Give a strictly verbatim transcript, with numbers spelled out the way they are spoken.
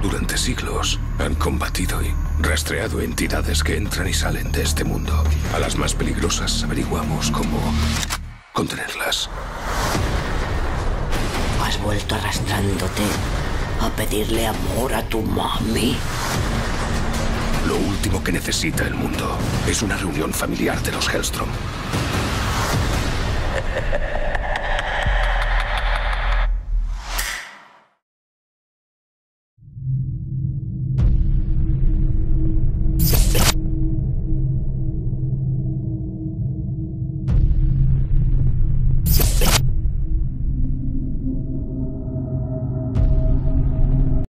Durante siglos han combatido y rastreado entidades que entran y salen de este mundo. A las más peligrosas averiguamos cómo contenerlas. ¿Has vuelto arrastrándote a pedirle amor a tu mami? Lo último que necesita el mundo es una reunión familiar de los Hellstrom.